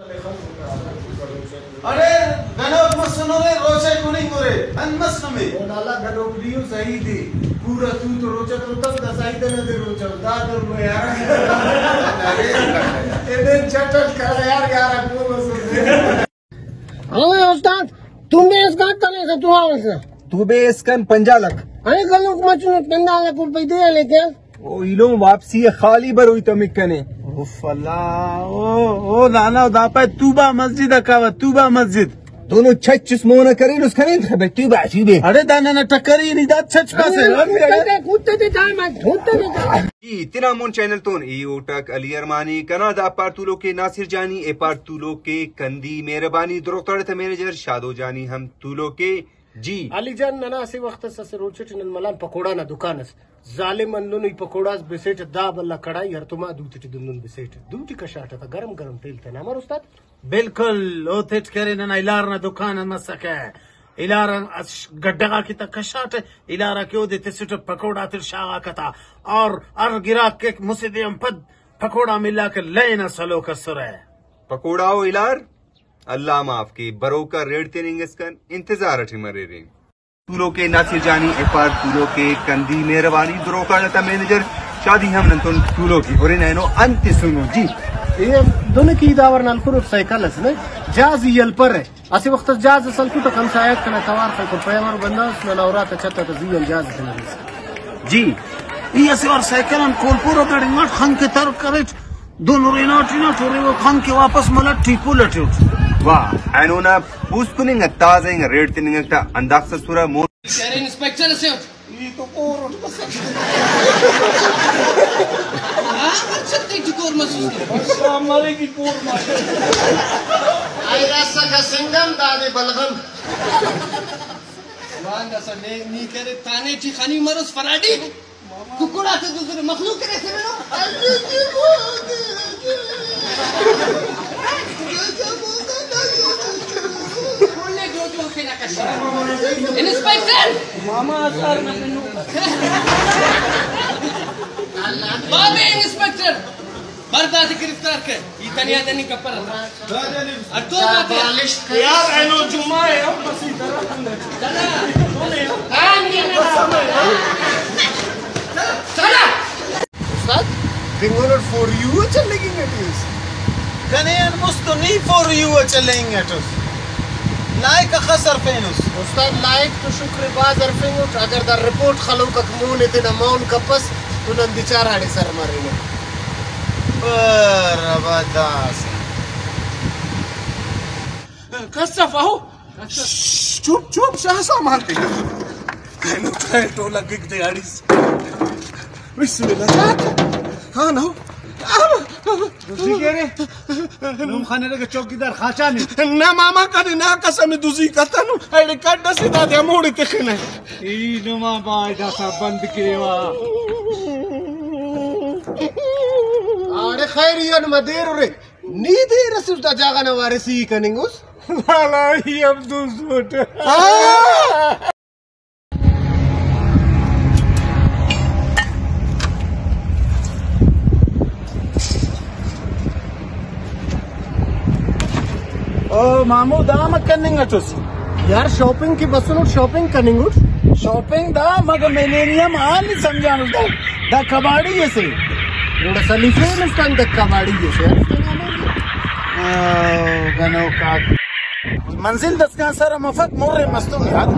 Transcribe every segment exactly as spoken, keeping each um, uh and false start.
अरे गणोक मसनो रे रोचे कुनी करे अनमस नमे ओनाला गणोक लियो सही दे पूरा तू तो रोचा तो तब दसाई दे न दे रोचा दादर में यार एने चटट कर यार यार को मसो ओए उस्ताद तुम भी इसका करने से तू आवे से तू बे इसकन पंजा लख अरे गणोक मचनो पंजा लख रुपए दे लेके ओ इलो वापसी खाली बर हुई तमिकने उफला ओ ओ नाना दापा तूबा मस्जिद का तूबा मस्जिद दोनों छच जिस्मों न करें उसका नहीं खबर तू बाजी बे अरे दाना न टक्करी नहीं दात छच पासे कूदते थे जान मैं ढूंढते थे जी तिना मोन चैनल तो ई ओटक अली अरमानी कना दा पार तू लोग के नासिर जानी ए पार तू लोग के कंदी मेहरबानी द्रोतड़ थे मैनेजर शादो जानी हम तू लोग के जी अली जान नना से वक्त से रोचट नन मलान पकोड़ा ना दुकान जालिम अन्नुन ई पकोड़ा बिसेट दा बल्ला कड़ाई हर तुमा दूती दुन्नुन बिसेट दूती का शाटा था गरम गरम तेल थे ना हमार उस्ताद बिल्कुल ओतेट करे ना इलार ना दुकान मसके इलार गड्ढा की तक कशाट इलारा क्यों देते सिट पकोड़ा तिर शागा कता और अर गिरा के मुसिदम पद पकोड़ा मिला के लेना सलो का सुर है पकोड़ाओ इलार अल्लाह माफ की बरो का रेड तेरिंग इसकन इंतजार अठी मरे रे तूलो के नासिर जानी ए पार तूलो के कंदी मेहरबानी द्रो का नता मैनेजर शादी हम नंतन तूलो की और नैनो अंत सुनो जी ये दोनों की दावर नाल कुरुप साइकिल है जाज यल पर है असे वक्त जाज असल को तो कम सायक कना तवार को पैमर बंदास न नौरा त छत त जियल जाज कना जी ये असे और साइकिल अन कोलपुर गड़ी मत खन के तर करे दोनों रेना टीना छोरे वो खन के वापस मला टीपू लटे वाह एनोना पूसकुनिंग ताजेंग रेड तिनिंग ता अंदाज से सुरा मो शेर इंस्पेक्टर से ये तो कोर हां अच्छा ते कोर मसूस हमारे की कोर मार आई रास्ता का सिंगम दादे बलगम वांदा से ने नी करे ताने ची खानी मरस फराडी कुकुड़ा से दूसरे मखलूक करे से नो अल्लाह की बोल इंस्पेक्टर मामा सर ननु बाबे इंस्पेक्टर बर्दा से गिरफ्तार कर ये तनिया दनी कपर अतो बात यार एनो जुमा है अब बस इधर अंदर चला काम ये चला उस्ताद बिंगोर फॉर यू चलेगी नेटिस कने मुस्तनी फॉर यू चलेंगे तो लाइक खसर फेनुस उस्ताद लाइक तो शुक्र बाजार फेंगो अगर द रिपोर्ट खलो का मून इतने मौन कपस तो नन बिचारा आड़े सर मारेगा बरबदास कसफ आओ चुप चुप शाह सामानते मैंने तो टोला गिग दे आड़ीस बिस्मिल्लाह हां ना दूसरी कह रहे नूम खाने लगे चौकीदार खाचा ने ना मामा करे ना कसम दूसरी कता नु अरे कट सीधा दे मोड़ी ते खने ई नुमा बाय दासा बंद केवा अरे खैरियन मदेर रे नी दे रसूल ता जागा न वारसी कनिंगुस वाला ही अब दूसरोट ओ मामू दाम कनिंग तुस यार शॉपिंग की बसुन शॉपिंग कनिंगुस शॉपिंग दा मगर मिलेनियम आ नहीं समझानु दा दा कबाड़ी जैसे रोड सलीफे में stand द कबाड़ी जैसे ओ गनो का मंजिल दस का सर मफत मोरे मस्तूम यार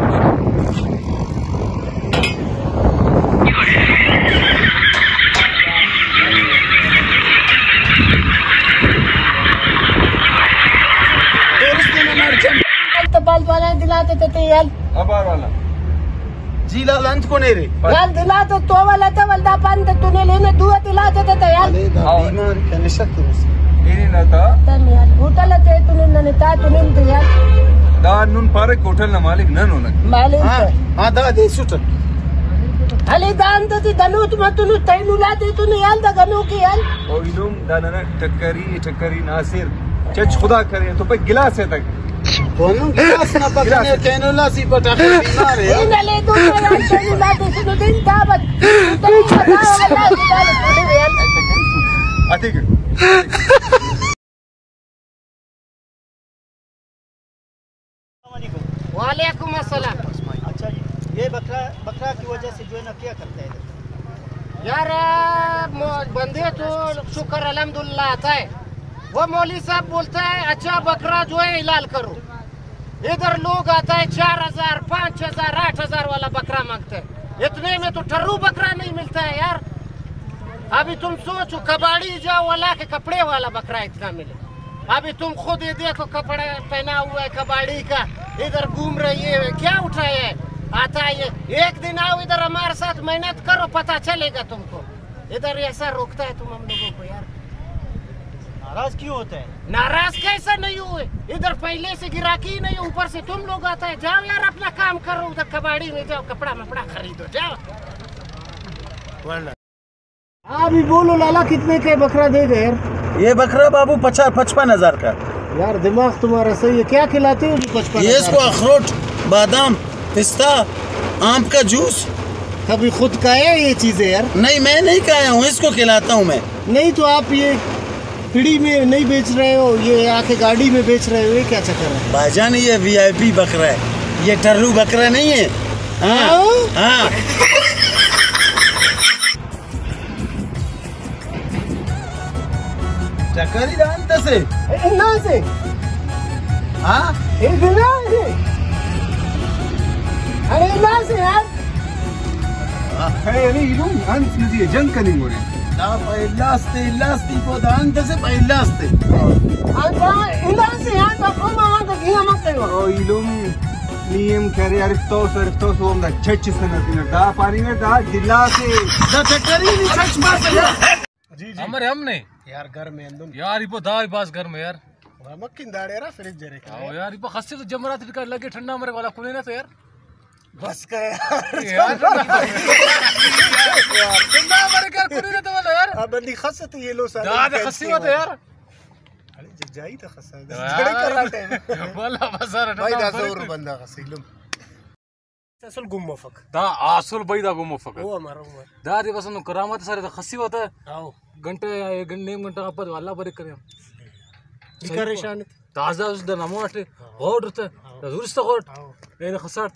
बाल वाला दिलाते थे यार अबार वाला जी लाल अंत को नहीं रे यार दिला तो तो वाला तो वल्दा पान तो तूने लेने दुआ दिलाते थे यार बीमार कने शक इनी ना था तन यार होटल ते तूने नने ता तूने तो यार दा नुन पारे होटल ना मालिक न नो ना मालिक हां हां दा दे सुट हले दान तो दनुत मतनु तैनु ला दे तूने यार दा गनो की यार ओ इनुम दाना टक्करी टक्करी नासिर चच खुदा करे तो पे गिलास है तक दोनों गिलास ना पकड़ने कैनोला सी पटा बीमार है इन ले दो यार तैनु ला दे सुनो दिन दावत तो पता वाला दिला तूने यार अतिक वालेकुम अस्सलाम। अच्छा जी, ये बकरा बकरा की वजह से जो है ना क्या करता है यार? बंदे तो शुक्र अल्हम्दुलिल्लाह आता है। वो मौली साहब बोलता है अच्छा बकरा जो है इलाल करो। इधर लोग आता है चार हजार पाँच हजार आठ हजार वाला बकरा मांगते हैं। इतने में तो टर्रू बकरा नहीं मिलता है यार। अभी तुम सोचो कबाड़ी जाओ वाला के कपड़े वाला बकरा इतना मिले। अभी तुम खुद ये देखो कपड़ा पहना हुआ है कबाड़ी का, इधर घूम रही है, क्या उठाया है? आता है एक दिन आओ इधर हमारे साथ मेहनत करो, पता चलेगा तुमको। इधर ऐसा रोकता है तुम हम लोगों को यार। नाराज क्यों होता है? नाराज कैसा नहीं हुए? इधर पहले से गिराकी नहीं, ऊपर से तुम लोग आता है। जाओ यार अपना काम करो, उधर कबाड़ी में जाओ, कपड़ा मपड़ा खरीदो जाओ। अभी बोलो लाला कितने के बकरा दे गए यार? ये बकरा बाबू पचास पचपन हजार का। यार दिमाग तुम्हारा सही है। क्या खिलाते हो जो पचपन? ये इसको अखरोट, बादाम, पिस्ता, आम का जूस। कभी खुद का है ये चीजें यार? नहीं मैं नहीं खाया हूँ, इसको खिलाता हूँ मैं। नहीं तो आप ये पीढ़ी में नहीं बेच रहे हो, ये आके गाड़ी में बेच रहे हो, ये क्या चक्कर है? भाईजान ये वीआईपी बकरा है, ये टर्रू बकरा नहीं है। हाँ हाँ चक्करी जानते से ना से हाँ एक ना से अरे ना से यार खैर इलू अंत नदी जंग कनी मोरे दा पहिलास्ते इलास्ती पोदांत से पहिलास्ते आता इला से यार बापू मामा तो किया मत करो। ओ इलू नियम करे अरिफ्तो सरफ्तो सोम दा छच सनती दा पानी में दा दिला से दा चक्करी नहीं छच मार यार। जी जी हमारे हमने यार घर में अंदर यार इपो दाई पास घर में यार मक्खी दाड़े रा फ्रिज जरे आओ यार इपो खस्से तो जमरात का लगे ठंडा मरे वाला कुने ना तो यार बस का यार यार ठंडा मरे का कुने ना तो वाला यार अब बंदी खसत ये लो सारे दादा खस्सी मत यार अरे जजाई तो खसा जड़े कर रहा है वाला बसार भाई दा जोर बंदा खसीलम असल गुम मफक दा आसुल बैदा गुमो फक वो हमारा हुआ दादी बस नो करामत सारे तो खस्सी होता है आओ घंटे या एक घंटे घंटा पर वाला बरे करे इकर शान ताजा उस द नमोट होड रहता दुरुस्त होड ये खसारत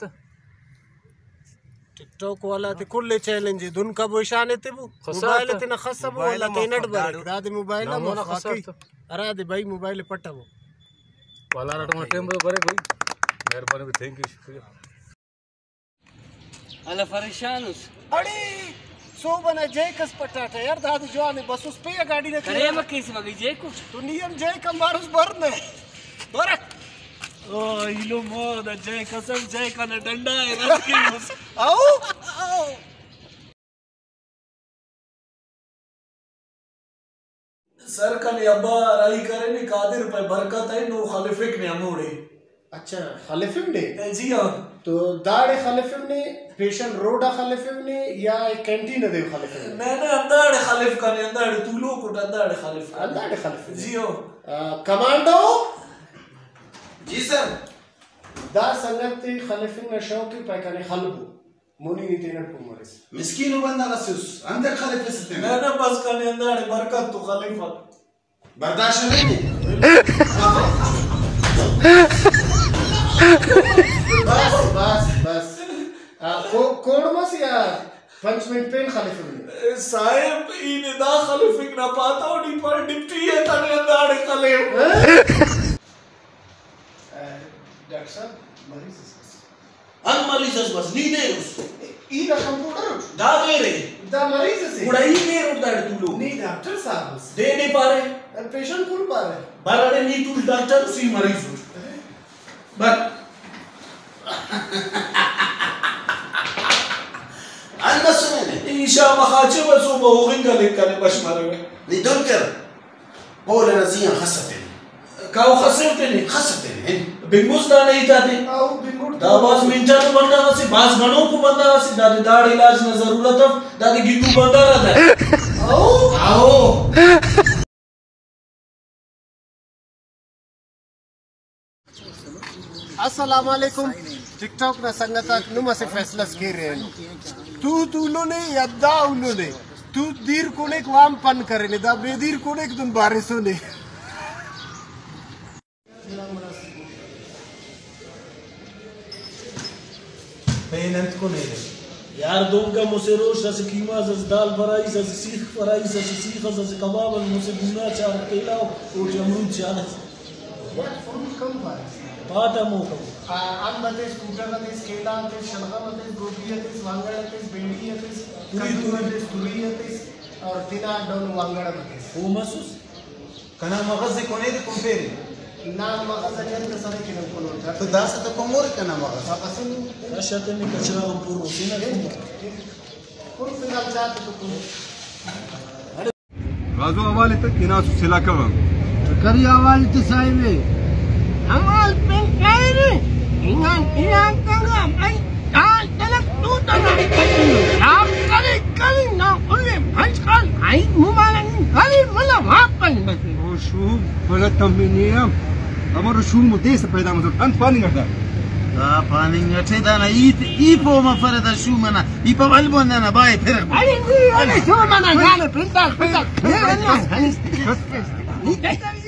टिकटॉक वाला ते कुल चैलेंज दुन का बोशान ते वो मोबाइल ते न खसब वाला ते नट बर दादी मोबाइल ना खसारत अरे दे भाई मोबाइल पट्टा वो वाला रट में टाइम बरे भाई मेहरबानी थैंक यू शुक्रिया अला परेशानुस अरे सो बना जय कस पटाटा यार दादी जो आने बस उस पे या गाड़ी ने करे मक्की से मगी जे कुछ तो नियम जय का मारुस भरने बरक ओ इलो मो द जय कसम जय का न डंडा है रस की मुस आओ आओ सर का ने अब्बा राई करे ने कादिर पे बरकत है नो खलीफिक ने अमोड़े। अच्छा खलीफिम ने जी हाँ तो दाड़े खलीफिम ने स्पेशल रोडा खलीफिम ने या एक कैंटीन दे खलीफिम ने मैं ना अंदाड़े खलीफ का ने अंदाड़े तू लोग को अंदाड़े खलीफ का अंदाड़े खलीफिम जी हाँ कमांडो जी सर दा संगत खलीफिम ने शौकी पैकाने खलबू मोनी नी तेनर पुमरस मिस्कीन बंदा रसूस अंदर खलीफे से मैं ना बस का ने अंदाड़े बरकत तो खलीफा बर्दाश्त नहीं बस बस बस को कोड मस या पंच मिनट पेन खलीफिम ने साहिब इन दा खलीफिक ना पाता और नी पर डिप्टी है तने अंदाड़े खलीफ डॉक्टर साहब मरीज अन मरीज बस नी दे उसको ई दा कंप्यूटर दा दे रे दा मरीज से उड़ा ही दे उड़दाड़े तू लोग नी डॉक्टर साहब दे नहीं पा रहे पेशेंट कुल पा रहे बराड़े नी तू डॉक्टर सी मरीज बस أنا بسمعني إن شاء الله خاتم وسوم وغنقة لك كان بشمره لدنكر قول أنا زين خسرتني كاو خسرتني خسرتني बिंगुस दाने ही जाते आओ बिंगुर दाबाज मिंचा तो बंदा वासी बाज गणों को बंदा वासी दादी दाढ़ इलाज न जरूरत है दादी गिट्टू बंदा रहता है आओ आओ अस्सलाम वालेकुम टिकटॉक ना संगता नुमा से फैसला के रहे तू तूलो ने यद्दा उलो ने तू दीर कोने को आम पन करे ने दा बेदीर कोने को तुम बारिशो ने पेनंत को नहीं दे यार दूंगा मुझसे रोश से कीमा से दाल फ्राई से सीख फ्राई से सीख से कबाब मुझसे भुना चार केला और अमरूद चार यार फ्रूट कम पाए पाता मोका आम बते स्कूटर बते केला बते शलगम बते गोभी बते वांगड़ बते भेंडी बते तुरी तुरी तुरी बते और तिना डोन वांगड़ बते वो महसूस कना मगज को नहीं दे कंपेरी ना मगज जन के सारे किन को होता तो दास तो कोमोर कना मगज असन कशाते ने कचरा पूर्ण सीना कौन फिलहाल चाहते तो तुम राजू हवाले तक किना सिला कब करी आवाज तो साहिब अमाल पेन कायरे इंगान इंगान कंगा आई काल तलक तू तलक आप करे कली ना उले भंज काल आई मुबालन कली मला वापन ओ शू बड़ा तमिनियम हमारो शू मुदे से पैदा मतलब अंत पानी करता आ पानी नटे दाना ई ई पो म फरदा शू मना ई पो अलबो ना बाय फिर अरे अरे शो मना जाने पिंता पिंता